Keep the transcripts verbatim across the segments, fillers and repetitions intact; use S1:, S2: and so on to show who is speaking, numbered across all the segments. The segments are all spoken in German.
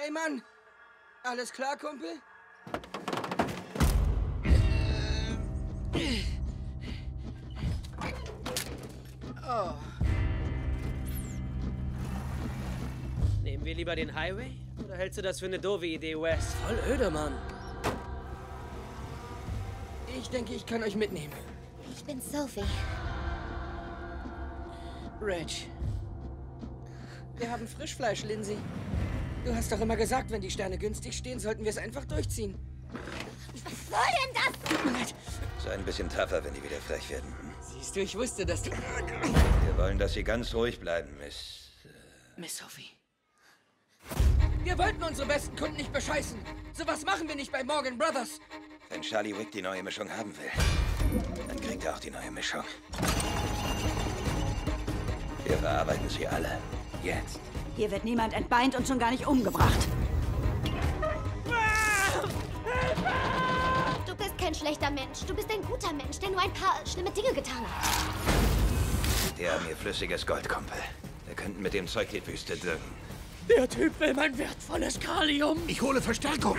S1: Hey, Mann! Alles klar, Kumpel? Oh.
S2: Nehmen wir lieber den Highway? Oder hältst du das für eine doofe Idee, Wes?
S1: Voll öde, Mann. Ich denke, ich kann euch mitnehmen.
S3: Ich bin Sophie.
S1: Reg. Wir haben Frischfleisch, Lindsay. Du hast doch immer gesagt, wenn die Sterne günstig stehen, sollten wir es einfach durchziehen.
S3: Was soll denn das?
S1: Tut mir leid.
S4: Sei ein bisschen tougher, wenn die wieder frech werden.
S1: Siehst du, ich wusste, dass du...
S4: Wir wollen, dass Sie ganz ruhig bleiben, Miss...
S1: Miss Sophie. Wir wollten unsere besten Kunden nicht bescheißen. Sowas machen wir nicht bei Morgan Brothers.
S4: Wenn Charlie Wick die neue Mischung haben will, dann kriegt er auch die neue Mischung. Wir verarbeiten sie alle. Jetzt.
S5: Hier wird niemand entbeint und schon gar nicht umgebracht.
S3: Du bist kein schlechter Mensch. Du bist ein guter Mensch, der nur ein paar schlimme Dinge getan hat.
S4: Wir haben hier flüssiges Gold, Kumpel. Wir könnten mit dem Zeug die Wüste düngen.
S2: Der Typ will mein wertvolles Kalium.
S6: Ich hole Verstärkung.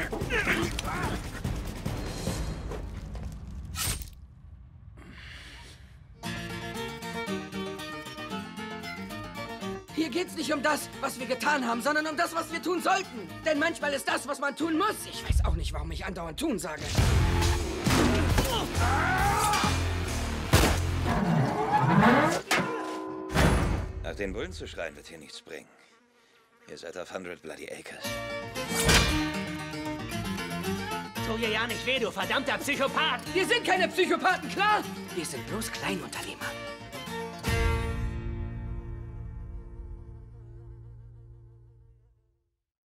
S1: Hier geht's nicht um das, was wir getan haben, sondern um das, was wir tun sollten. Denn manchmal ist das, was man tun muss. Ich weiß auch nicht, warum ich andauernd tun sage.
S4: Nach den Bullen zu schreien, wird hier nichts bringen. Ihr seid auf hundert Bloody Acres.
S2: Tu dir ja nicht weh, du verdammter Psychopath.
S1: Wir sind keine Psychopathen, klar? Wir sind bloß Kleinunternehmer.